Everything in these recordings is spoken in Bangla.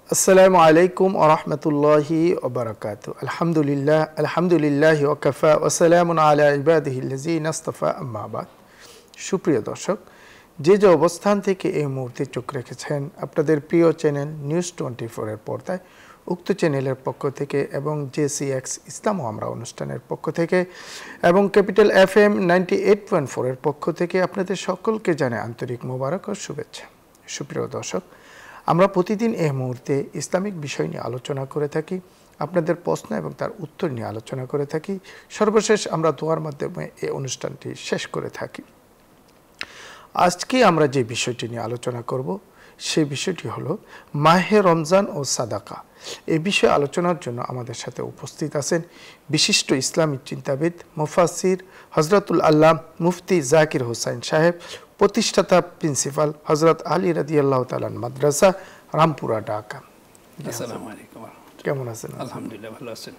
আসসালামু আলাইকুম ওয়া রাহমাতুল্লাহি ওয়া বারাকাতুহু। আলহামদুলিল্লাহি ওয়া কাফা ওয়া সালামুন আলা ইবাদিহিল্লাযিনা ইসতাফা, আম্মা বাদ। সুপ্রিয় দর্শক, যে অবস্থান থেকে এই মুহূর্তে চোখ রেখেছেন আপনাদের প্রিয় চ্যানেল নিউজ 24 এর পর্দায়, উক্ত চ্যানেলের পক্ষ থেকে এবং JCX ইসলাম ও আমরা অনুষ্ঠানের পক্ষ থেকে এবং ক্যাপিটাল FM 98.4 এর পক্ষ থেকে আপনাদের সকলকে জানাই আন্তরিক মোবারক ও শুভেচ্ছা। সুপ্রিয় দর্শক, আমরা প্রতিদিন এই মুহূর্তে ইসলামিক বিষয় নিয়ে আলোচনা করে থাকি, আপনাদের প্রশ্ন এবং তার উত্তর নিয়ে আলোচনা করে থাকি। সর্বশেষ আমরা দোয়ার মাধ্যমে এই অনুষ্ঠানটি শেষ করে থাকি। আজকে আমরা যে বিষয়টি নিয়ে আলোচনা করব সেই বিষয়টি হলো মাহে রমজান ও সাদাকা। এই বিষয়ে আলোচনার জন্য আমাদের সাথে উপস্থিত আছেন বিশিষ্ট ইসলামিক চিন্তাবিদ মুফাসসির হযরতুল আল্লামা মুফতি জাকির হোসাইন সাহেব, প্রতিষ্ঠাতা প্রিন্সিপাল হযরত আলী রাদিয়াল্লাহু তাআলা মাদ্রাসা, রামপুরা, ঢাকা। আসসালামু আলাইকুম। কেমন আছেন? আলহামদুলিল্লাহ, ভালো আছেন।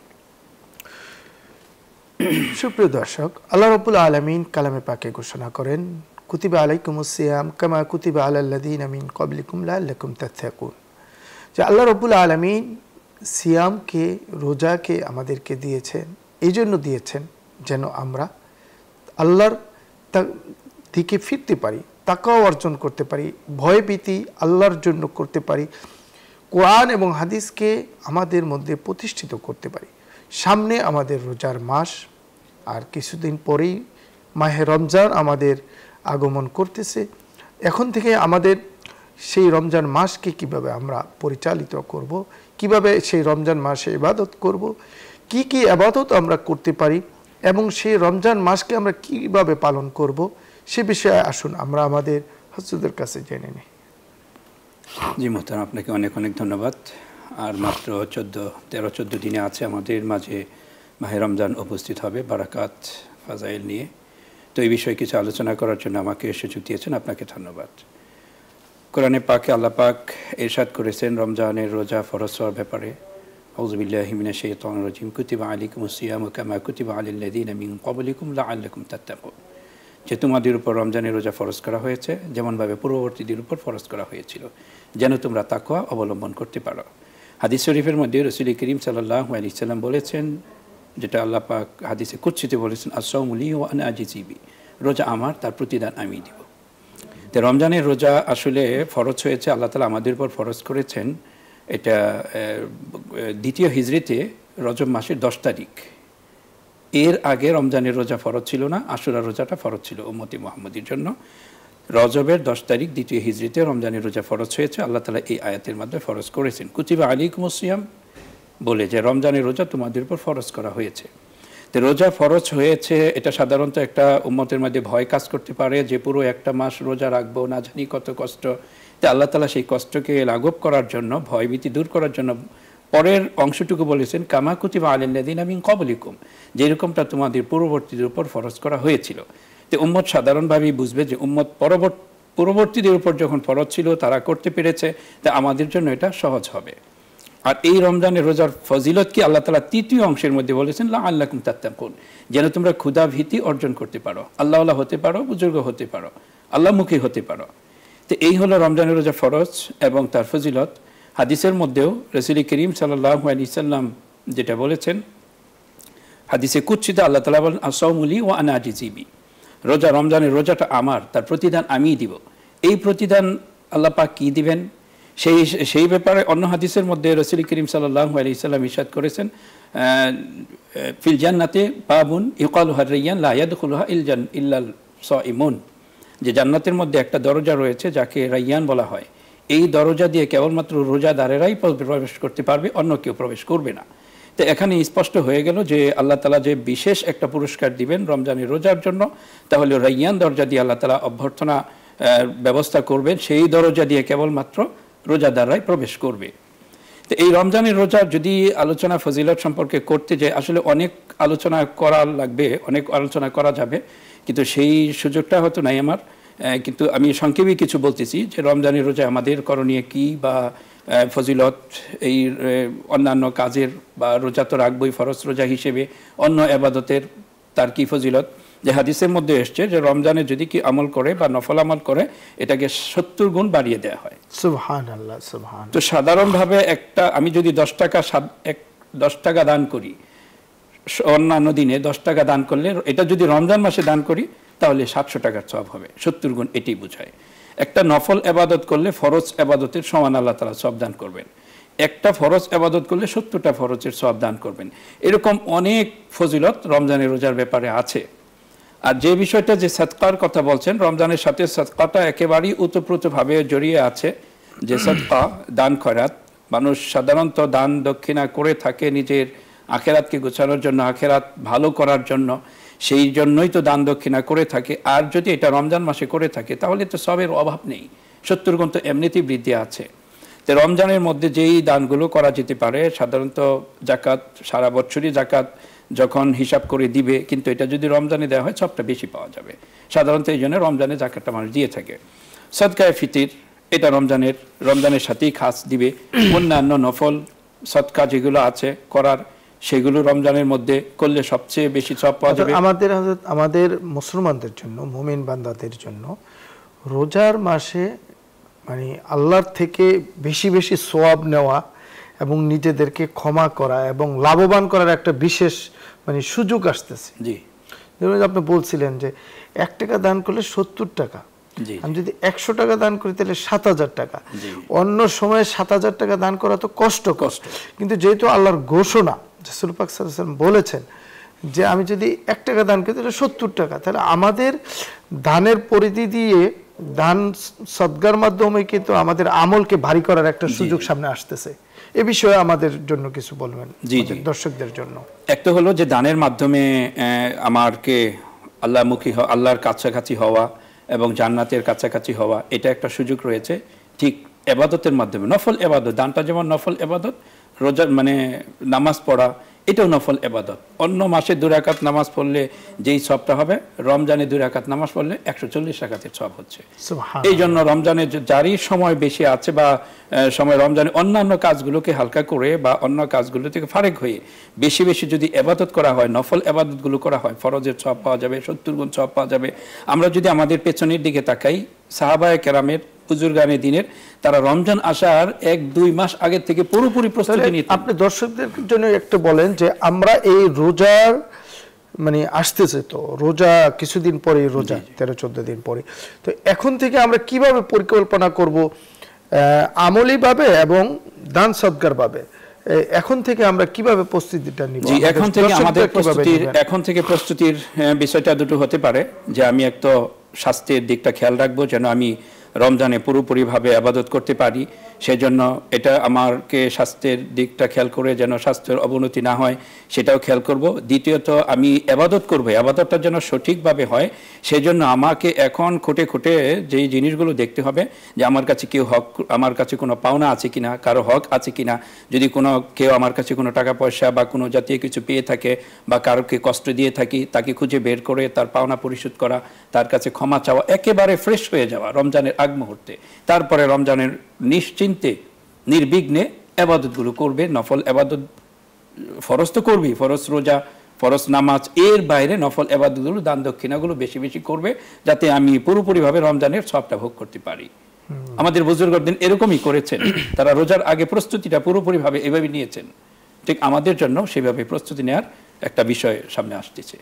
সুপ্রিয় দর্শক, আল্লাহ রাব্বুল আলামিন কালামে পাকে ঘোষণা করেন, কুতিবা আলাইকুমুস সিয়াম কামা কুতিবা আলাল্লাযীনা মিন ক্বাবলিকুম লাআল্লাকুম তাত্তাকুন। যে আল্লাহ রাব্বুল আলামিন সিয়ামকে, রোজাকে আমাদেরকে দিয়েছেন, এই জন্য দিয়েছেন যেন আমরা আল্লাহর দিকে ফিরতে পারি, তাকওয়া অর্জন করতে পারি, ভয়ভীতি আল্লাহর জন্য করতে পারি, কোরআন এবং হাদিসকে আমাদের মধ্যে প্রতিষ্ঠিত করতে পারি। সামনে আমাদের রোজার মাস, আর কিছুদিন পরেই মাহে রমজান আমাদের আগমন করতেছে। এখন থেকে আমাদের সেই রমজান মাসকে কিভাবে আমরা পরিচালিত করব, কিভাবে সেই রমজান মাসে ইবাদত করব, কি কি ইবাদত আমরা করতে পারি এবং সেই রমজান মাসকে আমরা কিভাবে পালন করব, সে বিষয়ে আসুন আমরা আমাদের হুজুরদের কাছে জেনে নিই। জি মোহতারাম, আপনাকে অনেক অনেক ধন্যবাদ। আর মাত্র 13-14 দিনে আছে আমাদের মাঝে মাহে রমজান উপস্থিত হবে বারাকাত ফাজাইল নিয়ে। তো এই বিষয়ে কিছু আলোচনা করার জন্য আমাকে সুযোগ দিয়েছেন, আপনাকে ধন্যবাদ। কোরআনে পাকে আল্লাহ পাক ইরশাদ করেছেন রমজানের রোজা ফরজ হওয়ার ব্যাপারে, আউযু বিল্লাহি মিনাশ শাইতানির রাজিম, কুতিবা আলাইকুমুস সিয়ামু কামা কুতিবা আলাল্লাযীনা মিন ক্বাবলিকুম লাআল্লাকুম তাত্তাকুন। যে তোমাদের উপর রমজানের রোজা ফরজ করা হয়েছে যেমনভাবে পূর্ববর্তীদের উপর ফরজ করা হয়েছিল, যেন তোমরা তাকওয়া অবলম্বন করতে পারো। হাদিস শরীফের মধ্যে রাসূল করিম সাল্লাল্লাহু আলাইহি ওয়াসাল্লাম বলেছেন, যেটা আল্লাহ পাক হাদিসে কুদসিতে বলেছেন, আস-সাওমু লি ওয়া আনা আজজি বি, রোজা আমার, তার প্রতিদান আমি দিব। তো রমজানের রোজা আসলে ফরজ হয়েছে, আল্লাহ তাআলা আমাদের উপর ফরজ করেছেন। এটা দ্বিতীয় হিজরিতে রজব মাসের 10 তারিখ। এর আগে রমজানের রোজা ফরজ ছিল না, আশুরা রোজাটা ফরজ ছিল উম্মতি মুহাম্মদীর জন্য। রজবের 10 তারিখ দ্বিতীয় হিজরিতে রমজানের রোজা ফরজ হয়েছে। আল্লাহ তাআলা এই আয়াতের মাধ্যমে ফরজ করেছেন কুতিবা আলাইকুমুস সিয়াম বলে, যে রমজানের রোজা তোমাদের উপর ফরজ করা হয়েছে। তো রোজা ফরজ হয়েছে, এটা সাধারণত একটা উম্মতের মধ্যে ভয় কাজ করতে পারে যে পুরো একটা মাস রোজা রাখবো, না জানি কত কষ্ট। তো আল্লাহ তাআলা সেই কষ্টকে লাঘব করার জন্য, ভয়ভীতি দূর করার জন্য পরের অংশটুকু বলেছেন কামা কুতিবা আলাল্লাযীনা মিন ক্বাবলিকুম, যেরকমটা তোমাদের পূর্ববর্তীদের উপর ফরজ করা হয়েছিল। তো উম্মত সাধারণভাবেই বুঝবে যে উম্মত পূর্ববর্তীদের উপর যখন ফরজ ছিল তারা করতে পেরেছে, তা আমাদের জন্য এটা সহজ হবে। আর এই রমজানের রোজার ফজিলত কি আল্লাহ তাআলা তৃতীয় অংশের মধ্যে বলেছেন লাআল্লাকুম তাত্তাকুন, যেন তোমরা ক্ষুধা ভীতি অর্জন করতে পারো, আল্লাহওয়ালা হতে পারো, বুজুর্গ হতে পারো, আল্লাহমুখী হতে পারো। তো এই হলো রমজানের রোজা ফরজ এবং তার ফজিলত। হাদিসের মধ্যেও রাসূল করিম সাল্লাল্লাহু আলাইহি ওয়াসাল্লাম যেটা বলেছেন, হাদিসে কুদসিতে আল্লাহ তাআলা বলেন, আস-সাওমু লি ওয়া আনা আজজি বি, রোজা, রমজানের রোজাটা আমার, তার প্রতিদান আমিই দিব। এই প্রতিদান আল্লাহ পাক কি দিবেন সেই ব্যাপারে অন্য হাদিসের মধ্যে রাসূল করিম সাল্লাল্লাহু আলাইহি ওয়াসাল্লাম ইরশাদ করেছেন, ফিল জান্নাতে বাবুন ইউকালুহা রায়্যান লা ইয়াদখুলুহা ইল্লাল সাইমুন, যে জান্নাতের মধ্যে একটা দরজা রয়েছে যাকে রায়্যান বলা হয়। এই দরজা দিয়ে কেবলমাত্র রোজাদারেরাই প্রবেশ করতে পারবে, অন্য কেউ প্রবেশ করবে না। তো এখানে স্পষ্ট হয়ে গেল যে আল্লাহ তাআলা যে বিশেষ একটা পুরস্কার দিবেন রমজানের রোজার জন্য, তাহলে রায়্যান দরজা দিয়ে আল্লাহ তাআলা অভ্যর্থনা ব্যবস্থা করবেন, সেই দরজা দিয়ে কেবলমাত্র রোজাদাররাই প্রবেশ করবে। তো এই রমজানের রোজা যদি আলোচনা ফজিলত সম্পর্কে করতে যাই, আসলে অনেক আলোচনা করা লাগবে, অনেক আলোচনা করা যাবে, কিন্তু সেই সুযোগটা হয়তো নাই আমার। কিন্তু আমি সংক্ষেপে কিছু বলতেছি যে রমজানের রোজা আমাদের করণীয় কি, বা ফজিলত, এই অন্যান্য কাজের, বা রোজা তো রাখবই ফরজ রোজা হিসেবে, অন্য ইবাদতের তার কি ফজিলত, যে হাদিসের মধ্যে এসছে যে রমজানে যদি কি আমল করে বা নফল আমল করে এটাকে 70 গুণ বাড়িয়ে দেওয়া হয়। সুবহানাল্লাহ, সুবহানাল্লাহ। তো সাধারণভাবে একটা আমি যদি 10 টাকা দান করি, অন্যান্য দিনে 10 টাকা দান করলে, এটা যদি রমজান মাসে দান করি তাহলে 700 টাকার সওয়াব হবে। 70 গুণ এটাই বোঝায়। একটা নফল ইবাদত করলে ফরজ ইবাদতের সমান আল্লাহ তাআলা সওয়াব দান করবেন। একটা ফরজ ইবাদত করলে 70টা ফরজের সওয়াব দান করবেন। এরকম অনেক ফজিলত রমজানের রোজার ব্যাপারে আছে। আর যে বিষয়টা যে সাদকার কথা বলছেন, রমজানের সাথে সাদকাটা একেবারেই ওতপ্রোতভাবে জড়িয়ে আছে। যে সাদকা, দান খয়রাত, মানুষ সাধারণত দান দক্ষিণা করে থাকে নিজের আখেরাতকে গোছানোর জন্য, আখেরাত ভালো করার জন্য, সেই জন্যই তো দান দক্ষিণা করে থাকে। আর যদি এটা রমজান মাসে করে থাকে তাহলে তো সবের অভাব নেই, 70 গুণ তো এমনিতেই বৃদ্ধি আছে। তো রমজানের মধ্যে যেই দানগুলো করা যেতে পারে, সাধারণত জাকাত, সারা বছরই জাকাত যখন হিসাব করে দিবে, কিন্তু এটা যদি রমজানে দেওয়া হয় সবটা বেশি পাওয়া যাবে। সাধারণত এই জন্য রমজানে জাকাতটা মানুষ দিয়ে থাকে। সদকায়ে ফিতির, এটা রমজানের সাথেই খাস দিবে। অন্যান্য নফল সদকা যেগুলো আছে করার, সেগুলো রমজানের মধ্যে করলে সবচেয়ে বেশি সওয়াব পাওয়া যাবে। আমাদের মুসলমানদের জন্য, মুমিন বান্দাদের জন্য রোজার মাসে মানে আল্লাহর থেকে বেশি বেশি সওয়াব নেওয়া এবং নিজেদেরকে ক্ষমা করা এবং লাভবান করার একটা বিশেষ মানে সুযোগ আসতেছে। জি, যেমন আপনি বলছিলেন যে 1 টাকা দান করলে 70 টাকা, আমি যদি 100 টাকা দান করি তাহলে 7000 টাকা। অন্য সময়ে 7000 টাকা দান করা তো কষ্ট, কিন্তু যেহেতু আল্লাহর ঘোষণা, রাসূল পাক সাল্লাল্লাহু আলাইহি ওয়াসাল্লাম বলেছেন যে আমি যদি 1 টাকা দান করি তাহলে 70 টাকা, তাহলে আমাদের দানের পরিধি দিয়ে দান সদকার মাধ্যমে কিন্তু আমাদের আমলকে ভারী করার একটা সুযোগ সামনে আসতেছে। এ বিষয়ে আমাদের জন্য কিছু বলবেন দর্শকদের জন্য? একটা হলো যে দানের মাধ্যমে আমারকে আল্লাহমুখী হওয়া, আল্লাহর কাছাকাছি হওয়া এবং জান্নাতের কাছাকাছি হওয়া, এটা একটা সুযোগ রয়েছে। ঠিক ইবাদতের মাধ্যমে, নফল ইবাদত, দানটা যেমন নফল ইবাদত, রোজা মানে নামাজ পড়া এটাও নফল ইবাদত। অন্য মাসে 2 রাকাত নামাজ পড়লে যেই সওয়াবটা হবে, রমজানে 2 রাকাত নামাজ পড়লে 140 রাকাতের সওয়াব হচ্ছে। এই জন্য রমজানে যারই সময় বেশি আছে বা সময় রমজানে অন্যান্য কাজগুলোকে হালকা করে বা অন্য কাজগুলো থেকে ফারেক হয়ে বেশি বেশি যদি ইবাদত করা হয়, নফল ইবাদতগুলো করা হয়, ফরজের সওয়াব পাওয়া যাবে, 70 গুণ সওয়াব পাওয়া যাবে। আমরা যদি আমাদের পেছনের দিকে তাকাই, সাহাবায়ে কেরামের, বুজুর্গানে দিনের, তারা রমজান আসার 1-2 মাস আগে থেকে পুরোপুরি প্রস্তুতি নিতেন। আপনি দর্শকদের জন্য একটু বলেন যে আমরা এই রোজার মানে আসতেছে, তো রোজা কিছুদিন পরে, রোজা 13-14 দিন পরে, তো এখন থেকে আমরা কিভাবে পরিকল্পনা করব আমলীভাবে এবং দান সদকার ভাবে, এখন থেকে আমরা কিভাবে প্রস্তুতিটা নিব? জি, এখন থেকে প্রস্তুতির বিষয়টা দুটো হতে পারে যে আমি একটা স্বাস্থ্যের দিকটা খেয়াল রাখবো যেন আমি রমজানে পুরোপুরিভাবে ইবাদত করতে পারি। সেজন্য এটা আমাকে স্বাস্থ্যের দিকটা খেয়াল করে যেন স্বাস্থ্যের অবনতি না হয় সেটাও খেয়াল করব। দ্বিতীয়ত আমি ইবাদত করব, ইবাদতটা যেন সঠিকভাবে হয়, সেজন্য আমাকে এখন খুঁটে খুঁটে যেই জিনিসগুলো দেখতে হবে যে আমার কাছে আমার কাছে কোনো পাওনা আছে কিনা, কারো হক আছে কিনা, যদি কেউ আমার কাছে কোনো টাকা পয়সা বা কোনো জাতীয় কিছু পেয়ে থাকে বা কারোকে কষ্ট দিয়ে থাকি, তাকে খুঁজে বের করে তার পাওনা পরিশোধ করা, তার কাছে ক্ষমা চাওয়া, একেবারে ফ্রেশ হয়ে যাওয়া রমজানের আগ মুহূর্তে। তারপরে রমজানের নিশ্চিন্তে নির্বিঘ্নে ইবাদতগুলো করবে। নফল ইবাদত ফরজ তো করবি, ফরজ রোজা, ফরজ নামাজ, এর বাইরে নফল ইবাদতগুলো, দান দক্ষিণাগুলো বেশি বেশি করবে যাতে আমি পুরোপুরিভাবে রমজানের সবটা ভোগ করতে পারি। আমাদের বুজুর্গদের এরকমই করেছেন, তারা রোজার আগে প্রস্তুতিটা পুরোপুরিভাবে এভাবে নিয়েছেন। ঠিক আমাদের জন্য সেভাবে প্রস্তুতি নেওয়ার একটা বিষয় সামনে আসতেছে।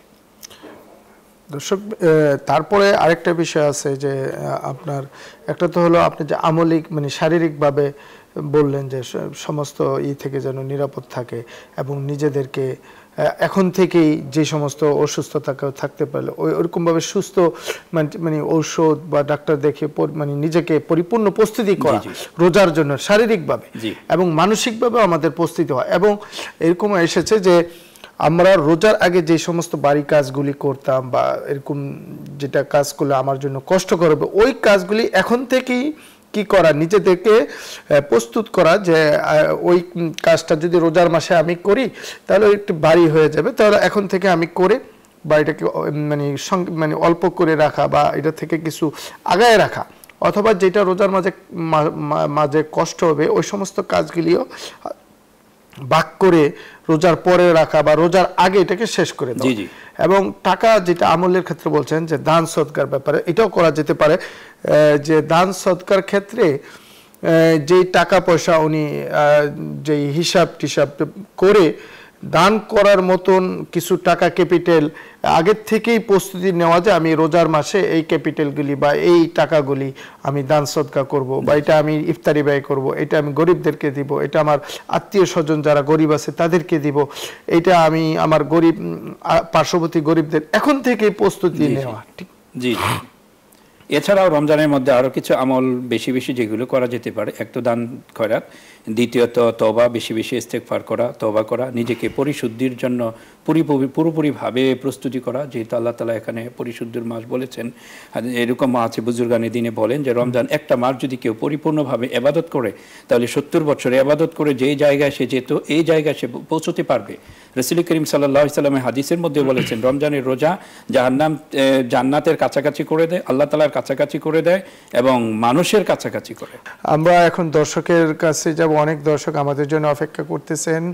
দর্শক, তারপরে আরেকটা বিষয় আছে যে আপনার একটা তো হলো আপনি যে আমলিক মানে শারীরিকভাবে বললেন যে সমস্ত থেকে যেন নিরাপদ থাকে এবং নিজেদেরকে এখন থেকেই যে সমস্ত অসুস্থতা থাকতে পারলে ওইরকমভাবে সুস্থ মানে ঔষধ বা ডাক্তার দেখে মানে নিজেকে পরিপূর্ণ প্রস্তুতি করা রোজার জন্য শারীরিকভাবে এবং মানসিকভাবে আমাদের প্রস্তুতি হয়। এবং এরকম এসেছে যে আমরা রোজার আগে যে সমস্ত বাড়ি কাজগুলি করতাম বা এরকম যেটা কাজ করলে আমার জন্য কষ্টকর হবে, ওই কাজগুলি এখন থেকেই কি করা, নিজেদেরকে প্রস্তুত করা যে ওই কাজটা যদি রোজার মাসে আমি করি তাহলে একটু ভারী হয়ে যাবে, তাহলে এখন থেকে আমি করে বাড়িটাকে মানে অল্প করে রাখা বা এটা থেকে কিছু আগায় রাখা, অথবা যেটা রোজার মাঝে কষ্ট হবে ওই সমস্ত কাজগুলিও ভাগ করে রোজার পরে রাখা বা রোজার আগে এটাকে শেষ করে দেওয়া। এবং টাকা যেটা আমলের ক্ষেত্রে বলছেন যে দান সদকার ব্যাপারে এটাও করা যেতে পারে, যে দান সদকার ক্ষেত্রে যে টাকা পয়সা উনি যে হিসাব টিসাব করে দান করার মতন কিছু টাকা ক্যাপিটাল আগের থেকেই প্রস্তুতি নেওয়া যায়, আমি রোজার মাসে এই ক্যাপিটালগুলি বা এই টাকাগুলি আমি দান সদকা করব, বা এটা আমি ইফতারি ব্যয় করব, এটা আমি গরিবদেরকে দিব, এটা আমার আত্মীয় স্বজন যারা গরিব আছে তাদেরকে দিব, এটা আমি আমার গরিব পার্শ্ববর্তী গরিবদের এখন থেকে প্রস্তুতি নেওয়া। ঠিক জি। এছাড়াও রমজানের মধ্যে আরও কিছু আমল বেশি বেশি যেগুলো করা যেতে পারে, এক তো দান খয়রাত, দ্বিতীয়ত তওবা, বেশি বেশি ইস্তেগফার করা, তওবা করা, নিজেকে পরিশুদ্ধির জন্য পুরোপুরিভাবে প্রস্তুতি করা, যেহেতু আল্লাহ তাআলা এখানে পরিশুদ্ধির মাস বলেছেন। এরকম আছে বুজুর্গানে দিনে বলেন যে রমজান একটা মাস যদি কেউ পরিপূর্ণভাবে ইবাদত করে তাহলে 70 বছর ইবাদত করে যেই জায়গায় সে যেত এই জায়গায় সে পৌঁছতে পারবে। রাসূল করিম সাল্লাল্লাহু আলাইহি ওয়াসাল্লাম হাদিসের মধ্যে বলেছেন রমজানের রোজা জান্নাতের কাছাকাছি করে দেয়, আল্লাহ তাআলার কাছাকাছি করে দেয় এবং মানুষের কাছাকাছি করে। আমরা এখন দর্শকের কাছে যাব, অনেক দর্শক আমাদের জন্য অপেক্ষা করতেছেন।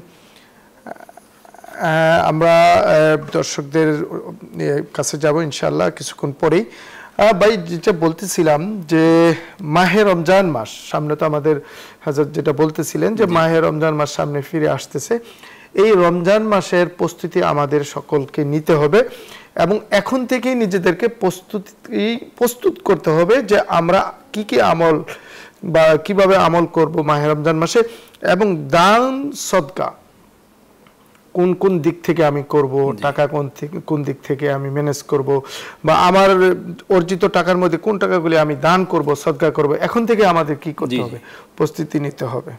আমরা দর্শকদের কাছে যাব ইনশাআল্লাহ কিছুক্ষণ পরেই। ভাই যেটা বলতেছিলাম যে মাহে রমজান মাস সামনে, তো আমাদের হযরত যেটা বলতেছিলেন যে মাহে রমজান মাস সামনে ফিরে আসতেছে, এই রমজান মাসের প্রস্তুতি আমাদের সকলকে নিতে হবে এবং এখন থেকেই নিজেদেরকে প্রস্তুত করতে হবে যে আমরা কি কি আমল বা কিভাবে আমল করব মাহে রমজান মাসে, এবং দান সদকা কোন কোন দিক থেকে আমি করব, টাকা কোন দিক থেকে আমি ম্যানেজ করব, বা আমার অর্জিত টাকার মধ্যে কোন টাকাগুলি আমি দান করব, সদকা করব, এখন থেকে আমাদের কি করতে হবে, প্রস্তুতি নিতে হবে।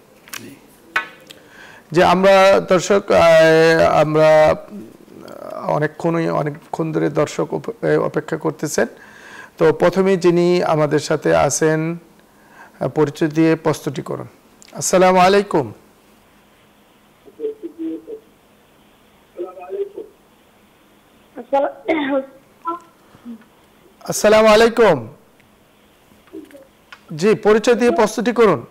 যে আমরা দর্শক আমরা অনেকক্ষণ ধরে দর্শক অপেক্ষা করতেছেন। তো প্রথমেই যিনি আমাদের সাথে আছেন পরিচয় দিয়ে প্রস্তুতি করুন। আসসালামু আলাইকুম। আসসালামু আলাইকুম। জি, পরিচয় দিয়ে প্রস্তুতি করুন।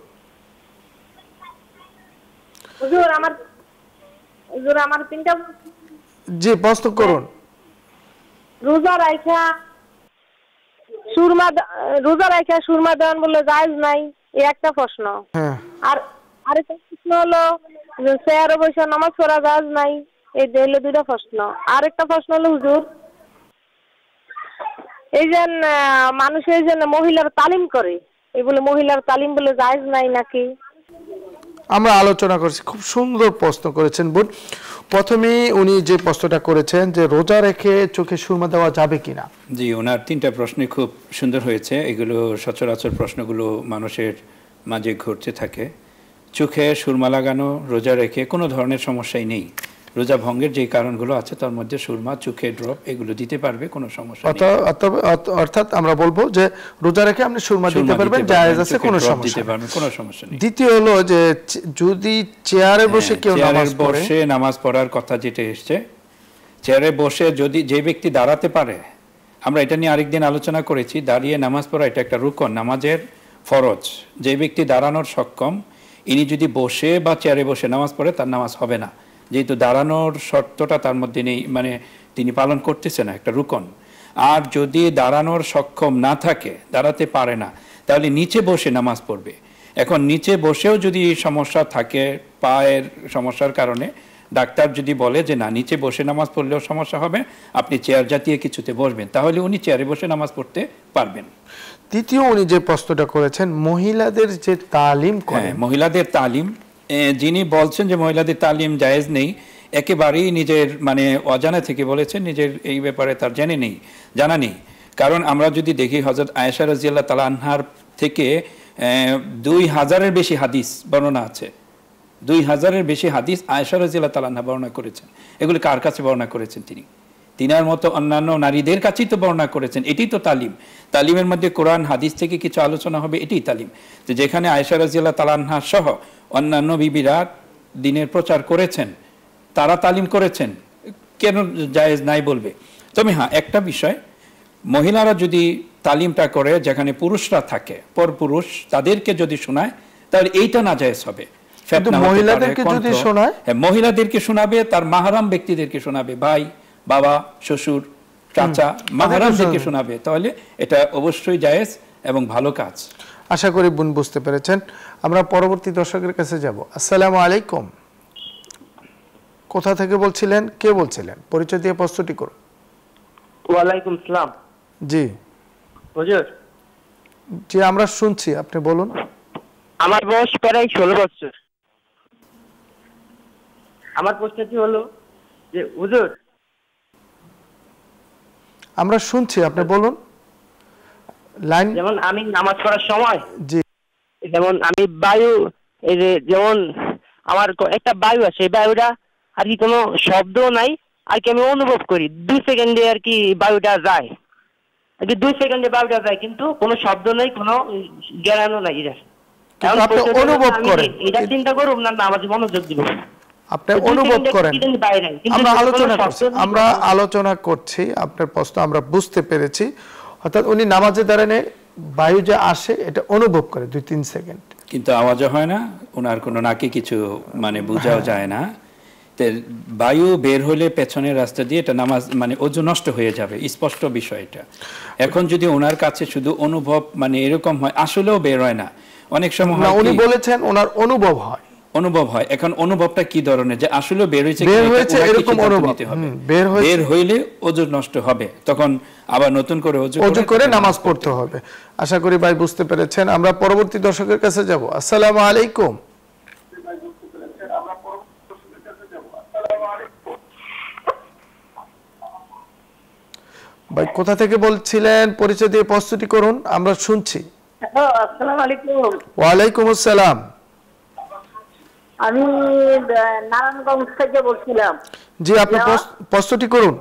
জি, প্রস্তুত করুন। রোজা রাখা সুরমা দেওয়ান বলে জায়েজ নাই, এই একটা প্রশ্ন। আর আরেকটা প্রশ্ন হলো চেয়ারে বসে নামাজ পড়া জায়েজ নাই, এই হলো দুইটা প্রশ্ন। আরেকটা প্রশ্ন হলো হুজুর, এই যে মানুষের জন্য মহিলার তালিম করে, এই বলে মহিলার তালিম বলে জায়েজ নাই নাকি? আমরা আলোচনা করছি, খুব সুন্দর প্রশ্ন করেছেন বোন। প্রথমে উনি যে প্রশ্নটা করেছেন যে রোজা রেখে চোখে সুরমা দেওয়া যাবে কিনা। জি, ওনার তিনটা প্রশ্নই খুব সুন্দর হয়েছে। এগুলো সচরাচর প্রশ্নগুলো মানুষের মাঝে ঘটতে থাকে। চোখে সুরমা লাগানো রোজা রেখে কোনো ধরনের সমস্যাই নেই। রোজা ভঙ্গের যে কারণগুলো আছে তার মধ্যে সুরমা, চোখে ড্রপ এগুলো দিতে পারবে, কোনো সমস্যা নেই। অর্থাৎ আমরা বলবো যে রোজা রেখে আপনি সুরমা দিতে পারবেন, জায়েজ আছে, কোনো সমস্যা নেই। দ্বিতীয় হলো যে যদি চেয়ারে বসে কেউ নামাজ পড়ার কথা যেটা এসছে, চেয়ারে বসে যদি যে ব্যক্তি দাঁড়াতে পারে, আমরা এটা নিয়ে আরেকদিন আলোচনা করেছি, দাঁড়িয়ে নামাজ পড়া এটা একটা রুকন, নামাজের ফরজ। যে ব্যক্তি দাঁড়ানোর সক্ষম, ইনি যদি বসে বা চেয়ারে বসে নামাজ পড়ে তার নামাজ হবে না, যেহেতু দাঁড়ানোর শর্তটা তার মধ্যে নেই, মানে তিনি পালন করতেছে না, একটা রুকন। আর যদি দাঁড়ানোর সক্ষম না থাকে, দাঁড়াতে পারে না, তাহলে নিচে বসে নামাজ পড়বে। এখন নিচে বসেও যদি সমস্যা থাকে, পায়ের সমস্যার কারণে ডাক্তার যদি বলে যে না নিচে বসে নামাজ পড়লেও সমস্যা হবে, আপনি চেয়ার জাতীয় কিছুতে বসবেন, তাহলে উনি চেয়ারে বসে নামাজ পড়তে পারবেন। তৃতীয় উনি যে প্রশ্নটা করেছেন মহিলাদের যে তালিম করে, মহিলাদের তালিম, যিনি বলছেন যে মহিলাদের তালিম জায়েজ নেই, একেবারেই নিজের মানে অজানা থেকে বলেছেন, নিজের এই ব্যাপারে তার জানা নেই। কারণ আমরা যদি দেখি হযরত আয়েশা রাদিয়াল্লাহু তাআলা আনহার থেকে 2000-এর বেশি হাদিস বর্ণনা আছে। 2000-এর বেশি হাদিস আয়েশা রাদিয়াল্লাহু তাআলা আনহা বর্ণনা করেছেন। এগুলি কার কাছে বর্ণনা করেছেন? তিনার মতো অন্যান্য নারীদের কাছেই তো বর্ণনা করেছেন। এটাই তো তালিম। তালিমের মধ্যে কোরআন হাদিস থেকে কিছু আলোচনা হবে, এটাই তালিম। যে যেখানে আয়েশা রাদিয়াল্লাহু তাআলা আনহা সহ অন্যান্য বিবিরা দ্বীনের প্রচার করেছেন, তারা তালিম করেছেন, কেন জায়েজ নাই বলবে? তবে হ্যাঁ, একটা বিষয়, মহিলারা যদি তালিমটা করে যেখানে পুরুষরা থাকে, পরপুরুষ, তাদেরকে যদি শোনায় তাহলে এইটা নাজায়েজ হবে। ফেতনা হতে পারে, মহিলাদেরকে যদি শোনায়, হ্যাঁ মহিলাদেরকে শোনাবে, তার মাহরাম ব্যক্তিদেরকে শোনাবে, ভাই, বাবা, শ্বশুর, চাচা, মাহরামদেরকে শোনাবে, তাহলে এটা অবশ্যই জায়েজ এবং ভালো কাজ। আশা করি বোন বুঝতে পেরেছেন। আমরা পরবর্তী দর্শকের কাছে যাব। আসসালামু আলাইকুম। কোথা থেকে বলছিলেন, কে বলছিলেন? পরিচয় দিয়ে প্রশ্নটি করুন। ওয়ালাইকুম সালাম। জি হুজুর, জি আমরা শুনছি, আপনি বলুন। আমার বয়স প্রায় 16 বছর। আমার প্রশ্নটি হলো যে হুজুর, আমরা শুনছি, আপনি বলুন। লাইন, যেমন আমি নামাজ পড়ার সময়, জি, যেমন আমি বায়ু, এই যে যেমন আমার একটা বায়ু আছে, এই বায়ুটা আর কি কোনো শব্দ নাই, আর কি আমি অনুভব করি 2 সেকেন্ডে আর কি বায়ুটা যায়, আর কি 2 সেকেন্ডে বায়ুটা যায়, কিন্তু কোনো শব্দ নাই, কোনো জ্ঞানও নাই। কিন্তু আপনি অনুভব করেন, এটা চিন্তা করুন না নামাজে মনোযোগ দিব, আপনি অনুভব করেন। আমরা আলোচনা করছি, আপনার প্রশ্ন আমরা বুঝতে পেরেছি। অর্থাৎ উনি নামাজে দাঁড়ানে বায়ু যে আসে এটা অনুভব করে 2-3 সেকেন্ড, কিন্তু আওয়াজও হয় না, ওনার কোনো নাকে কিছু মানে বোঝাও যায় না। বায়ু বের হলে পেছনের রাস্তা দিয়ে এটা নামাজ মানে ওযু নষ্ট হয়ে যাবে, স্পষ্ট বিষয় এটা। এখন যদি ওনার কাছে শুধু অনুভব মানে এরকম হয়, আসলেও বের হয় না, অনেক সময় হয় উনি বলেছেন ওনার অনুভব হয়, অনুভব হয়। এখন অনুভবটা কি ধরনের, যে আসলে বের হয়েছে এরকম অনুভব, বের হইলে ওযু নষ্ট হবে, তখন আবার নতুন করে ওযু করে নামাজ পড়তে হবে। আশা করি ভাই বুঝতে পেরেছেন। আমরা পরবর্তী দর্শকের কাছে যাব। আসসালামু আলাইকুম। ভাই কোথা থেকে বলছিলেন, পরিচয় দিয়ে প্রস্তুতি করুন, আমরা শুনছি। আসসালামু আলাইকুম। ওয়ালাইকুম আসসালাম। আমি নারায়ণগঞ্জ থেকে বলছিলাম। জি আপনি প্রস্তুতি করুন।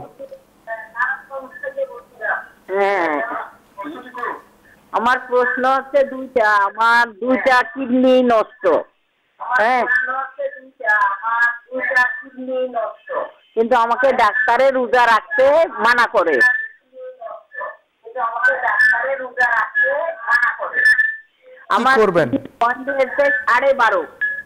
হ্যাঁ, আমার প্রশ্ন হচ্ছে দুইটা। আমার 2টা কিডনি নষ্ট। হ্যাঁ, কিন্তু আমাকে ডাক্তারে রোজা রাখতে মানা করে। আমার করবেন? 12.5।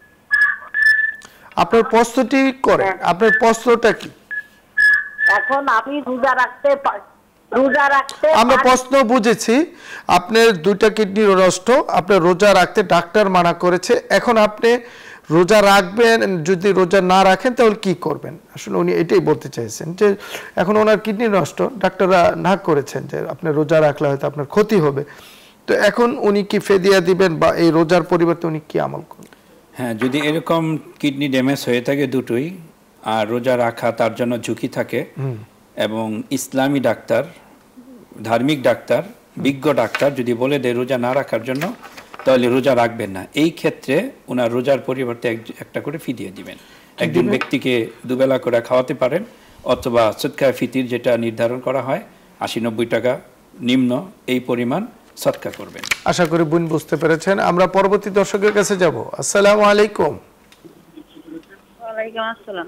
আপনার প্রস্তুতি করে, আপনার প্রশ্নটা কি? এখন আমি রোজা রাখতে আমরা প্রশ্ন বুঝেছি, আপনার 2টা কিডনি নষ্ট, আপনার রোজা রাখতে ডাক্তার মানা করেছে। এখন আপনি রোজা রাখবেন, যদি রোজা না রাখেন তাহলে কি করবেন? আসলে উনি এটাই বলতে চাইছেন যে এখন ওনার কিডনি নষ্ট, ডাক্তাররা না করেছেন যে আপনি রোজা রাখলে হয়তো আপনার ক্ষতি হবে, তো এখন উনি কি ফিদিয়া দিবেন বা এই রোজার পরিবর্তে উনি কি আমল করবেন? হ্যাঁ, যদি এরকম কিডনি ড্যামেজ হয়ে থাকে দুটোই, আর রোজা রাখা তার জন্য ঝুঁকি থাকে, এবং ইসলামী ডাক্তার, ধার্মিক ডাক্তার, বিজ্ঞ ডাক্তার যদি বলে দেয় রোজা না রাখার জন্য, তাহলে রোজা রাখবেন না। এই ক্ষেত্রে ওনার রোজার পরিবর্তে একটা করে ফিদিয়া দিবেন। একজন ব্যক্তিকে দুবেলা করে খাওয়াতে পারেন, অথবা সদকায়ে ফিতির যেটা নির্ধারণ করা হয় 80-90 টাকা নিম্ন, এই পরিমাণ সদকা করবেন। আশা করি বোন বুঝতে পেরেছেন। আমরা পরবর্তী দর্শকের কাছে যাব। আসসালামু আলাইকুম। ওয়ালাইকুম আসসালাম।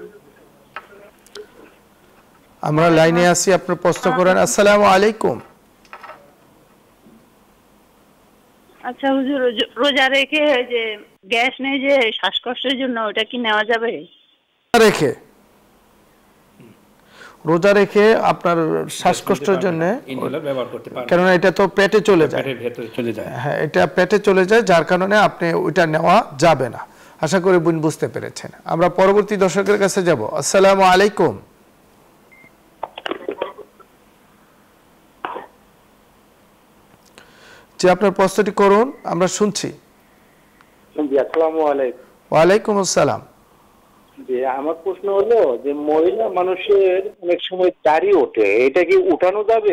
আমরা লাইনে আছি, আপনার প্রশ্ন করেন। আসসালামু আলাইকুম। আচ্ছা হুজুর, রোজা রেখে যে গ্যাস নেই যে শ্বাসকষ্টের জন্য, ওটা কি নেওয়া যাবে? রোজা রেখে আপনার শ্বাসকষ্টের জন্য ইনহেলার ব্যবহার করতে পারেন, কারণ এটা তো পেটে চলে যায়, পেটের ভেতরে চলে যায়। হ্যাঁ, এটা পেটে চলে যায়, যার কারণে আপনি ওইটা নেওয়া যাবে না। আশা করি বোন বুঝতে পেরেছেন। আমরা পরবর্তী দর্শকের কাছে যাব। আসসালামু আলাইকুম। যে আপনার প্রশ্নটি করুন, আমরা শুনছি। আসসালামু আলাইকুম। ওয়ালাইকুম আসসালাম। যে আমার প্রশ্ন হলো যে মহিলা মানুষের অনেক সময় দাড়ি ওঠে, এটা কি উঠানো যাবে?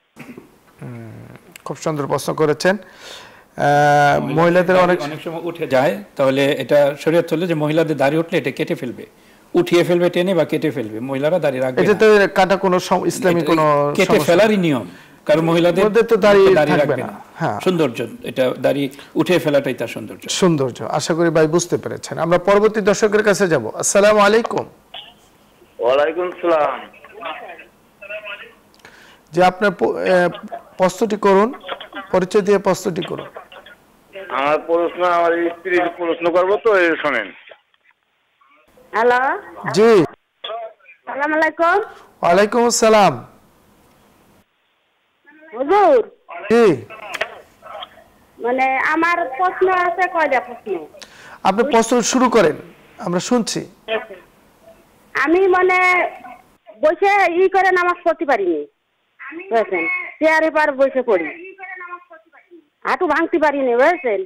খুব সুন্দর প্রশ্ন করেছেন। মহিলাদের অনেক সময় উঠে যায়, তাহলে এটা শরীয়ত হলো যে মহিলাদের দাড়ি উঠলে এটা কেটে ফেলবে, উঠিয়ে ফেলবে, টেনে বা কেটে ফেলবে। মহিলারা দাড়ি রাখবে, এটা তো কাটা কোনো ইসলামী কোনো কেটে ফেলারই নিয়ম, কারণ মহিলাদের তো দাড়ি থাকবে না। হ্যাঁ, সৌন্দর্য, এটা দাড়ি উঠে ফেলাটাই তার সৌন্দর্য। আশা করি ভাই বুঝতে পেরেছেন। আমরা পরবর্তী দর্শকের কাছে যাব। আসসালামু আলাইকুম। ওয়ালাইকুম আসসালাম। যে আপনার প্রশ্নটি করুন, পরিচয় দিয়ে প্রশ্নটি করুন। আমার প্রশ্ন, আমার স্ত্রীর প্রশ্ন করবো তো, শোনেন। হ্যালো, জি সালাম আলাইকুম। ওয়ালাইকুম আসসালাম। হুজুর, জি মানে আমার প্রশ্ন আছে, কয়টা প্রশ্ন। আপনি প্রশ্ন শুরু করেন, আমরা শুনছি। আমি মানে বসে করে নামাজ পড়তে পারিনি, বুঝেছেন, চেয়ারে পার বসে পড়ি, হাঁটু ভাঙতে পারিনি, বুঝেছেন,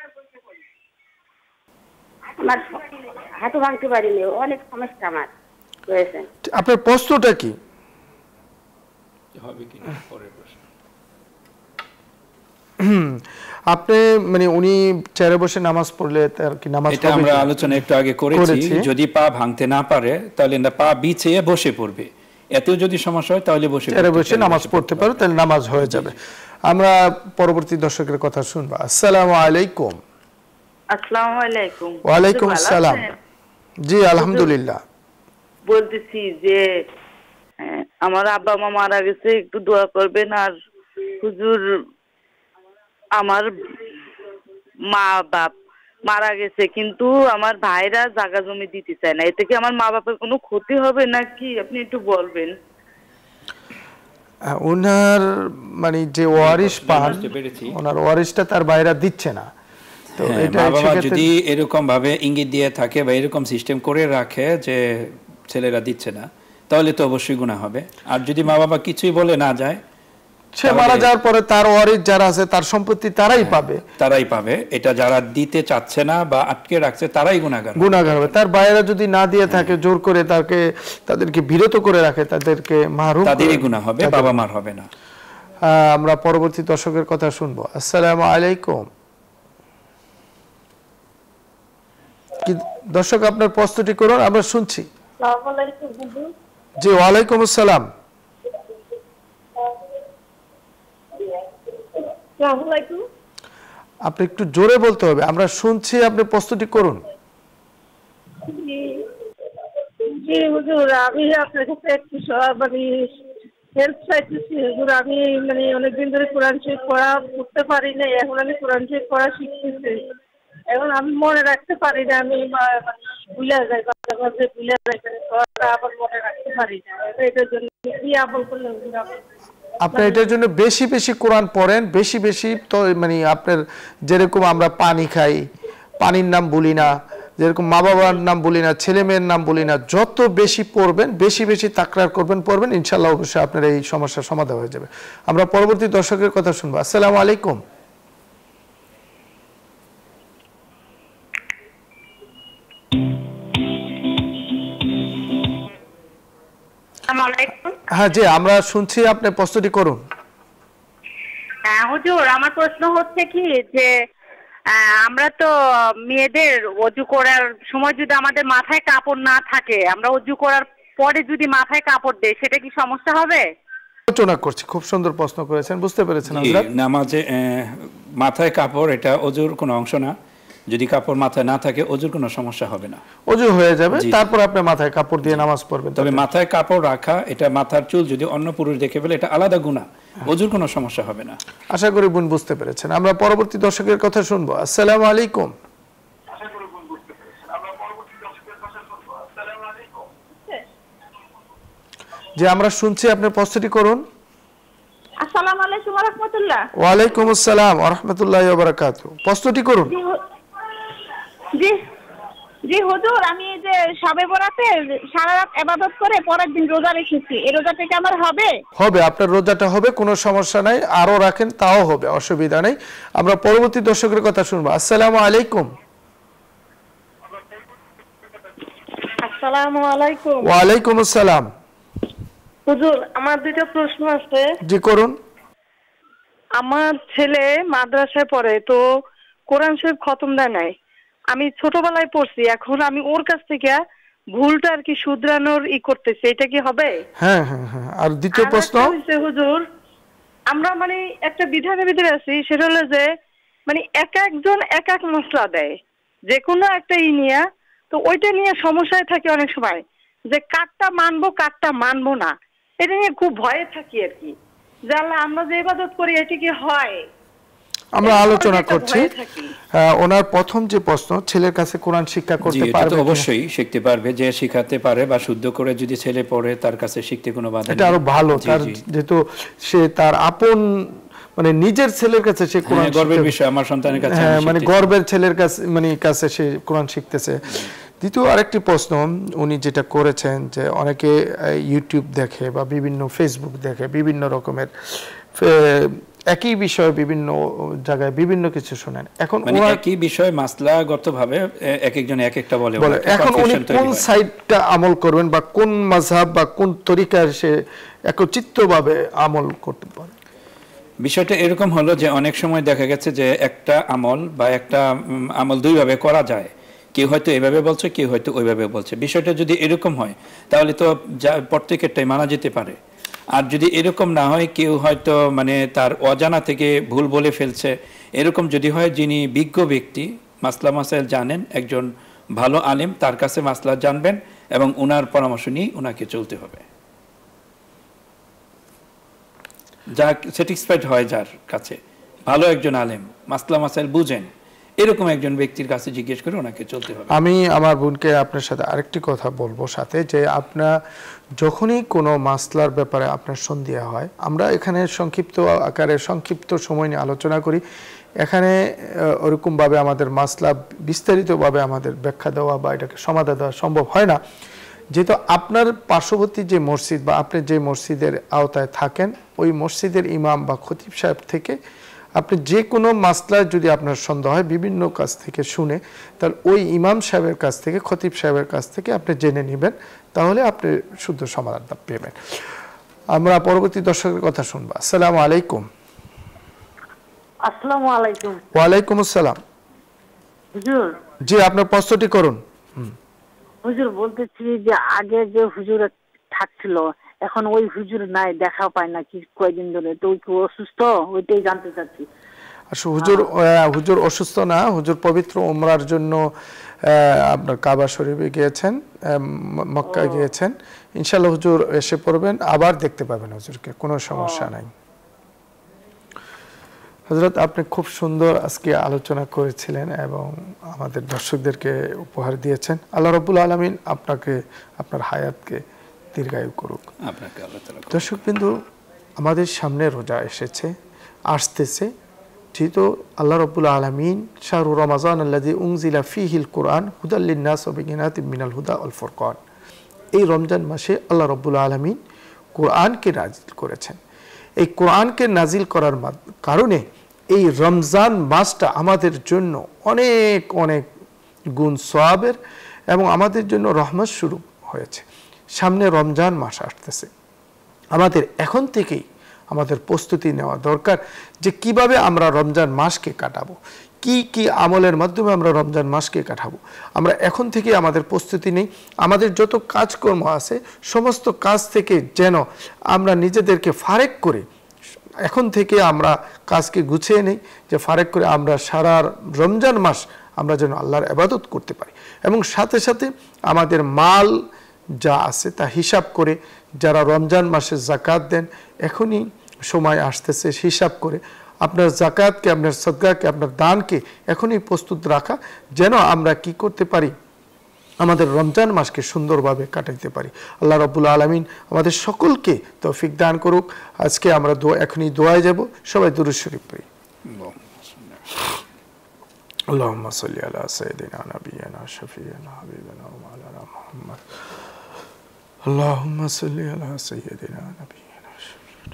আমার হাঁটু ভাঙতে পারিনি, অনেক সমস্যা আমার, বুঝেছেন। আপনার প্রশ্নটা কি? হবে কিনা পরের প্রশ্ন। আপনি মানে উনি চেয়ারে বসে নামাজ পড়লে তার কি নামাজ এটা আমরা আলোচনা একটু আগে করেছি, যদি পা ভাঙতে না পারে তাহলে না পা বিছিয়ে বসে পড়বে, এতেও যদি সমস্যা হয় তাহলে চেয়ারে বসে নামাজ পড়তে পারো, তাহলে নামাজ হয়ে যাবে। আমরা পরবর্তী দর্শকের কথা শুনবো। আসসালামু আলাইকুম। আসসালামু আলাইকুম। ওয়ালাইকুম আসসালাম। জি আলহামদুলিল্লাহ। বলতেছি যে আমার আব্বা মা মারা গেছে, একটু দোয়া করবেন। আর হুজুর, আমার মা বাপ মারা গেছে, কিন্তু আমার ভাইরা জায়গা জমি দিতে চায় না, এতে কি আমার মা বাপের কোনো ক্ষতি হবে নাকি, আপনি একটু বলবেন। ওনার মানে যে ওয়ারিশ পান, ওনার ওয়ারিশটা তার বাইরে দিচ্ছে না, তো এটা যদি এরকম ভাবে ইঙ্গিত দিয়ে থাকে বা এরকম সিস্টেম করে রাখে যে ছেলেরা দিচ্ছে না, তাহলে তো অবশ্যই গুনাহ হবে। আর যদি মা বাবা কিছুই বলে না যায়, সে মারা যাওয়ার পরে তার ওয়ারিশ যারা আছে তার সম্পত্তি তারাই পাবে। এটা যারা দিতে চাচ্ছে না বা আটকে রাখছে তারাই গুনাহগার হবে। তার বাইরে যদি না দিয়ে থাকে, জোর করে তাদেরকে বিরত করে রাখে, তাদেরকে মাহরুম, তাদেরই গুনাহ হবে, বাবা মার হবে না। আমরা পরবর্তী দর্শকের কথা শুনবো। আসসালামু আলাইকুম। কি দর্শক, আপনার প্রশ্নটি করুন, আমরা শুনছি। জি ওয়ালাইকুম আসসালাম। আপনি একটু জোরে বলতে হবে, আমরা শুনছি, আপনি প্রশ্নটি করুন। জি হুজুর, আমি আপনার কাছে একটু মানে হেল্প চাইতেছি হুজুর। আমি মানে অনেকদিন ধরে কোরআন শরীফ পড়তে পারি না, এখন আমি কোরআন শরীফ পড়া শিখতেছি। এখন আমি মনে রাখতে পারি না, আমি ভুলে যাই, মাঝে মাঝে ভুলে যাই, আবার মনে রাখতে পারি না। এটার জন্য কি আমল করলে হুজুর? আপনি এটার জন্য বেশি বেশি কোরআন পড়েন, বেশি বেশি। তো মানে আপনার যেরকম আমরা পানি খাই, পানির নাম বলি না, যেরকম মা বাবার নাম বলি না, ছেলে মেয়ের নাম বলি না, যত বেশি পড়বেন, বেশি বেশি তাকরার পড়বেন, ইনশাআল্লাহ অবশ্যই আপনার এই সমস্যার সমাধান হয়ে যাবে। আমরা পরবর্তী দর্শকের কথা শুনবো। আসসালামু আলাইকুম। হ্যাঁ জি, আমরা শুনছি, আপনি প্রশ্নটি করুন। হ্যাঁ হুজুর, আমার প্রশ্ন হচ্ছে কি যে আমরা তো মেয়েদের ওযু করার সময় যদি আমাদের মাথায় কাপড় না থাকে, আমরা ওযু করার পরে যদি মাথায় কাপড় দেই, সেটা কি সমস্যা হবে? আলোচনা করছি, খুব সুন্দর প্রশ্ন করেছেন, বুঝতে পেরেছেন হযরত। নামাজে মাথায় কাপড় এটা ওযুর কোনো অংশ না, যদি কাপড় মাথায় না থাকে ওযুর কোনো সমস্যা হবে না, ওযু হয়ে যাবে, তারপর আপনি মাথায় কাপড় দিয়ে নামাজ পড়বেন। তবে মাথায় কাপড় রাখা, এটা মাথার চুল যদি অন্য পুরুষ দেখে ফেলে, এটা আলাদা গুনাহ, ওযুর কোনো সমস্যা হবে না। আশা করি বোন বুঝতে পেরেছেন। আমরা পরবর্তী দর্শকের কথা শুনবো। আসসালামু আলাইকুম। জি আমরা শুনছি, আপনার প্রশ্নটি করুন। আসসালামু আলাইকুম ওয়া রাহমাতুল্লাহ। ওয়া আলাইকুম আসসালাম ওয়া রাহমাতুল্লাহি ওয়া বারাকাতুহু। প্রশ্নটি করুন। জি জি হুজুর, আমি যে শবে বরাতে সারা রাত ইবাদত করে পরের দিন রোজা রেখেছি, এই রোজাটা কি আমার হবে? হবে, আপনার রোজাটা হবে, কোনো সমস্যা নাই। আরো রাখেন তাও হবে, অসুবিধা নেই। আমরা পরবর্তী দর্শকের কথা শুনবো। আসসালামু আলাইকুম। আসসালামু আলাইকুম। ওয়া আলাইকুম আসসালাম। হুজুর, আমার দুটো প্রশ্ন আছে। জি করুন। আমার ছেলে মাদ্রাসায় পড়ে, তো কোরআন শরীফ খতম দেয় নাই। আমি ছোটবেলায় পড়ছি, এখন আমি ওর কাছ থেকে ভুলটা আর কি শুধরানোর করতেছি, এটা কি হবে? হ্যাঁ হ্যাঁ হ্যাঁ। আর দ্বিতীয় প্রশ্ন হুজুর, আমরা মানে একটা বিধানের ভিতরে আছি, সেটা হলো যে মানে এক একজন এক এক মশলা দেয় যে কোনো একটা নিয়ে, তো ওইটা নিয়ে সমস্যায় থাকে অনেক সময়, যে কারটা মানবো কারটা মানবো না, এটা নিয়ে খুব ভয়ে থাকি আর কি। যে আল্লাহ, আমরা যে ইবাদত করি এটা কি হয়? আমরা আলোচনা করছি ওনার প্রথম যে প্রশ্ন, ছেলের কাছে কোরআন শিক্ষা করতে পারবে? অবশ্যই শিখতে পারবে, যে শিখাতে পারে বা শুদ্ধ করে যদি ছেলে পড়ে তার কাছে শিখতে কোনো বাধা নেই। এটা আরো ভালো, তার যেহেতু সে তার আপন মানে নিজের ছেলের কাছে সে কোরআন, গর্বের বিষয় আমার সন্তানের কাছে, মানে গর্বের ছেলের কাছে মানে কাছে সে কোরআন শিখতেছে। দ্বিতীয় আরেকটি প্রশ্ন উনি যেটা করেছেন যে অনেকে ইউটিউব দেখে বা বিভিন্ন ফেসবুক দেখে, বিভিন্ন রকমের একই বিষয় বিভিন্ন জায়গায় বিভিন্ন কিছু শোনেন। এখন একই বিষয় মাসলাগতভাবে এক একজন এক একটা বলে। এখন উনি কোন সাইডটা আমল করবেন বা কোন মাযহাব বা কোন তরিকার সে একচিত্তভাবে আমল করতে পারে? বিষয়টা এরকম হলো যে অনেক সময় দেখা গেছে যে একটা আমল বা একটা আমল দুইভাবে করা যায়, কেউ হয়তো এভাবে বলছে, কেউ হয়তো ওইভাবে বলছে। বিষয়টা যদি এরকম হয় তাহলে তো প্রত্যেকেরটাই মানা যেতে পারে। আর যদি এরকম না হয়, কেউ হয়তো মানে তার অজানা থেকে ভুল বলে ফেলছে, এরকম যদি হয়, যিনি বিজ্ঞ ব্যক্তি মাসলা মাসাইল জানেন, একজন ভালো আলেম, তার কাছে মাসলা জানবেন এবং ওনার পরামর্শ নিয়ে ওনাকে চলতে হবে। যা স্যাটিসফাইড হয়, যার কাছে ভালো একজন আলেম মাসলা মাসাইল বুঝেন, এরকম একজন ব্যক্তির কাছে জিজ্ঞেস করে ওনাকে চলতে হবে। আমি আমার বোনকে আপনার সাথে আরেকটি কথা বলবো সাথে, যে আপনার যখনই কোনো মাসলার ব্যাপারে আপনার সন্দেহ হয়, আমরা এখানে সংক্ষিপ্ত আকারে সংক্ষিপ্ত সময় নিয়ে আলোচনা করি। এখানে ওরকমভাবে আমাদের মাসলা বিস্তারিতভাবে আমাদের ব্যাখ্যা দেওয়া বা এটাকে সমাধান দেওয়া সম্ভব হয় না, যেহেতু আপনার পার্শ্ববর্তী যে মসজিদ বা আপনি যে মসজিদের আওতায় থাকেন, ওই মসজিদের ইমাম বা খতিব সাহেব থেকে আপনি যে কোনো মাসলায় যদি আপনার সন্দেহ হয় বিভিন্ন কাছ থেকে শুনে, তাহলে ওই ইমাম সাহেবের কাছ থেকে, খতিব সাহেবের কাছ থেকে আপনি জেনে নেবেন, তাহলে আপনি শুদ্ধ সমাধানটা পেবেন। আমরা পরবর্তী দর্শকের কথা শুনবো। আসসালামু আলাইকুম। আসসালামু আলাইকুম। ওয়ালাইকুম আসসালাম। হুজুর, জি আপনার প্রশ্নটি করুন। হুজুর বলতেছি যে আগে যে হুজুর থাকছিল এখন ওই হুজুর নাই, দেখা পায় না কি কয়েকদিন ধরে, তো কি অসুস্থ, ওইটাই জানতে চাচ্ছি। হুজুর অসুস্থ না, হুজুর পবিত্র উমরার জন্য আপনার কাবা শরীফে গিয়েছেন, মক্কা গিয়েছেন। ইনশাআল্লাহ হুজুর এসে পড়বেন, আবার দেখতে পাবেন হুজুরকে, কোনো সমস্যা নাই। হযরত আপনি খুব সুন্দর আজকে আলোচনা করেছিলেন এবং আমাদের দর্শকদেরকে উপহার দিয়েছেন। আল্লাহ রাব্বুল আলামিন আপনাকে, আপনার হায়াতকে দীর্ঘায়ু করুক। দর্শকবৃন্দ, আমাদের সামনে রোজা এসেছে, আসতেছে, যেহেতু আল্লাহ রাব্বুল আলামিন শাহরু রমাজান আল্লাযী উনজিলা ফীহিল কুরআন হুদাল লিন-নাস ওয়া বাইয়িনাতিম মিনাল হুদা ওয়াল ফুরকান, এই রমজান মাসে আল্লাহ রাব্বুল আলামিন কোরআনকে নাজিল করেছেন। এই কোরআনকে নাজিল করার কারণে এই রমজান মাসটা আমাদের জন্য অনেক অনেক গুণ সওয়াবের এবং আমাদের জন্য রহমত শুরু হয়েছে। সামনে রমজান মাস আসতেছে, আমাদের এখন থেকেই আমাদের প্রস্তুতি নেওয়া দরকার যে কিভাবে আমরা রমজান মাসকে কাটাবো, কি কি আমলের মাধ্যমে আমরা রমজান মাসকে কাটাবো। আমরা এখন থেকে আমাদের প্রস্তুতি নেই, আমাদের যত কাজকর্ম আছে সমস্ত কাজ থেকে যেন আমরা নিজেদেরকে ফারেক করে এখন থেকে আমরা কাজকে গুছিয়ে নেই, যে ফারেক করে আমরা সারা রমজান মাস আমরা যেন আল্লাহর ইবাদত করতে পারি। এবং সাথে সাথে আমাদের মাল যা আছে তা হিসাব করে, যারা রমজান মাসে যাকাত দেন, এখনই সময় আসতেছে হিসাব করে আপনার যাকাতকে, আপনার সদকাকে, আপনার দানকে এখনই প্রস্তুত রাখা, যেন আমরা কি করতে পারি, আমাদের রমজান মাসকে সুন্দরভাবে কাটাইতে পারি। আল্লাহ রাব্বুল আলামিন আমাদের সকলকে তৌফিক দান করুক। আজকে আমরা এখনই দোয়ায় যাব, সবাই দুরূদ শরীফ পড়ি। আল্লাহুম্মা সাল্লি আলা সাইয়্যিদিনা নাবিয়িনা শাফিঈনা হাবিবিনা ওয়া মাওলানা মুহাম্মদ। আল্লাহুম্মা সাল্লি আলা সাইয়্যিদিনা নাবিয়িনা শাফিঈনা।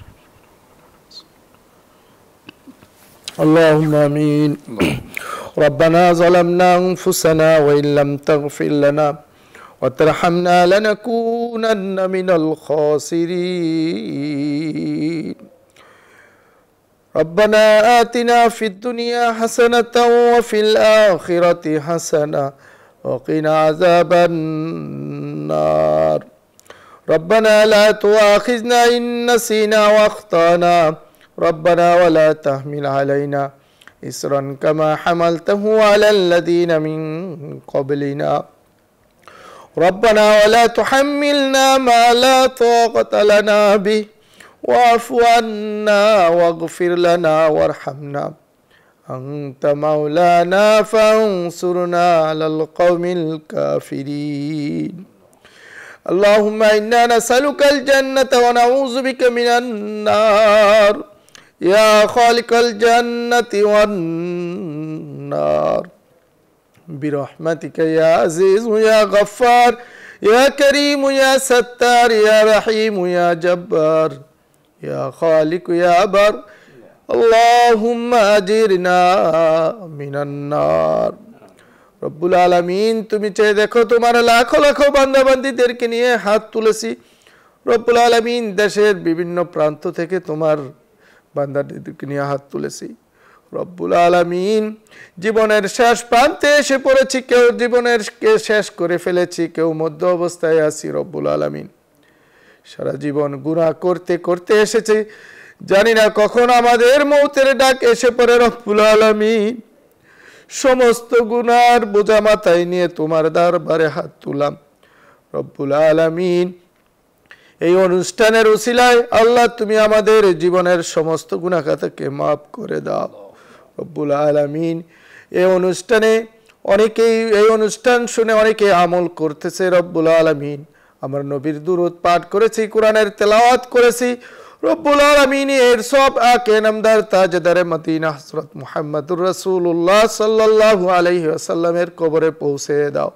আল্লাহুম্মা আমিন। ربنا ظلمنا أنفسنا وإن لم تغفر لنا وترحمنا لنكونن من الخاسرين ربنا آتنا في الدنيا حسنة وفي الآخرة حسنة وقنا عذاب النار ربنا لا تؤاخذنا إن نسينا وأخطأنا ربنا ولا تحمل علينا إصرا كما حملته على الذين من قبلنا ربنا ولا تحملنا ما لا طاقة لنا به واعف عنا واغفر لنا وارحمنا أنت مولانا فانصرنا على القوم الكافرين اللهم إنا نسألك الجنة ونعوذ بك من النار يا خالق الجنة والنار برحمتك يا عزيز يا غفار يا كريم يا ستار يا رحيم يا جبار يا خالق يا بر اللهم أجرنا من النار রব্বুল আলামিন তুমি চেয়ে দেখো তোমার লাখো লাখো বান্দা বান্দীদেরকে নিয়ে হাত তুলেছি রব্বুল আলামিন দেশের বিভিন্ন প্রান্ত থেকে তোমার বান্দাদেরকে নিয়ে হাত তুলেছি রব্বুল আলামিন জীবনের শেষ প্রান্তে এসে পড়েছি কেউ জীবনের শেষ করে ফেলেছি কেউ মধ্য অবস্থায় আছি রব্বুল আলামিন সারা জীবন গুনাহ করতে করতে এসেছি জানি না কখন আমাদের মৌতের ডাক এসে পড়ে রব্বুল আলামিন সমস্ত গুনার বোঝা মাথায় নিয়ে তোমার দরবারে হাত তুললাম রব্বুল আলামিন এই অনুষ্ঠানের উসিলায় আল্লাহ তুমি আমাদের জীবনের সমস্ত গুনাহ খাতাকে মাফ করে দাও রব্বুল আলামিন এই অনুষ্ঠানে অনেকেই এই অনুষ্ঠান শুনে অনেকে আমল করতেছে রব্বুল আলামিন আমার নবীর দুরূদ পাঠ করেছি কোরআনের তেলাওয়াত করেছি রব্বুল আলামিন এর সব আকে নামদার তাজদারে মদিনা হযরত মুহাম্মদুর রাসূলুল্লাহ সাল্লাল্লাহু আলাইহি ওয়াসাল্লামের কবরে পৌঁছে দাও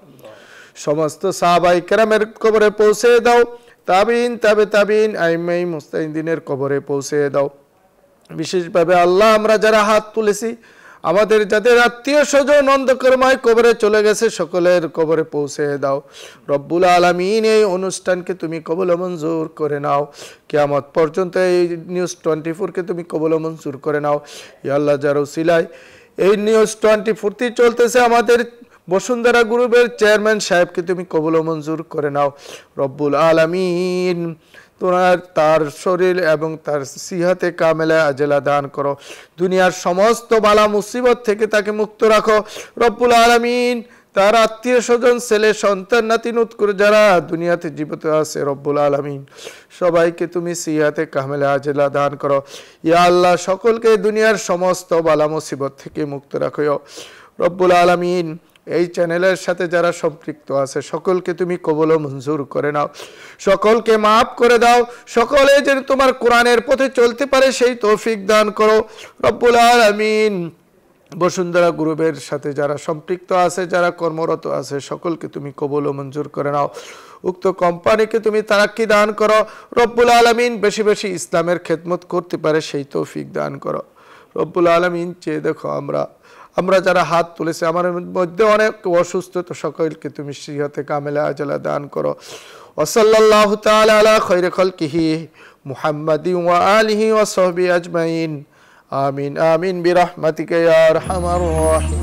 সমস্ত সাহাবায়ে কেরামের কবরে পৌঁছে দাও তাবিঈন তাবে তাবিঈন আইম্মায়ে মুস্তাহিদিনের কবরে পৌঁছে দাও বিশেষভাবে আল্লাহ আমরা যারা হাত তুলেছি আমাদের যাদের আত্মীয় স্বজন অন্ধকারময় কবরে চলে গেছে সকলের কবরে পৌঁছে দাও রব্বুল আলামিন এই অনুষ্ঠানকে তুমি কবুল ও মঞ্জুর করে নাও কিয়ামত পর্যন্ত এই নিউজ 24 কে তুমি কবুল ও মঞ্জুর করে নাও ইয়া আল্লাহ যার উসিলায় এই নিউজ 24 তে চলতেছে আমাদের বসুন্ধরা গ্রুপের চেয়ারম্যান সাহেবকে তুমি কবুল ও মঞ্জুর করে নাও রব্বুল আলামিন তোমার তার শরীর এবং তার সিহাতে কামেলা আজলা দান করো দুনিয়ার সমস্ত বালা মুসিবত থেকে তাকে মুক্ত রাখো রব্বুল আলামিন তার আত্মীয় স্বজন ছেলে সন্তান নাতি নুতকুর যারা দুনিয়াতে জীবিত আছে রব্বুল আলামিন সবাইকে তুমি সিহাতে কামেলা আজলা দান করো ইয়া আল্লাহ সকলকে দুনিয়ার সমস্ত বালা মুসিবত থেকে মুক্ত রাখো রব্বুল আলামিন এই চ্যানেলের সাথে যারা সম্পৃক্ত আছে সকলকে তুমি কবুল ও মঞ্জুর করে নাও সকলকে maaf করে দাও সকলে যেন তোমার কোরআনের পথে চলতে পারে সেই তৌফিক দান করো রব্বুল আলামিন বসুন্ধরা গ্রুপের সাথে যারা সম্পৃক্ত আছে যারা কর্মরত আছে সকলকে তুমি কবুল ও মঞ্জুর করে নাও উক্ত কোম্পানিকে তুমি তারাক্কি দান করো রব্বুল আলামিন বেশি বেশি ইসলামের খেদমত করতে পারে সেই তৌফিক দান করো রব্বুল আলামিন চেয়ে দেখো আমরা যারা হাত তুলেছে আমাদের মধ্যে অনেক অসুস্থ তো সকলকে তুমি সিহাতে কামেলা আজলা দান করো ওয়া সাল্লাল্লাহু তাআলা আলা খায়রি খালকিহি মুহাম্মাদিন ওয়া আলিহি ওয়া সাহবিহি আজমাইন আমিন আমিন বিরহমাতিকা ইয়া আরহামার রাহিমিন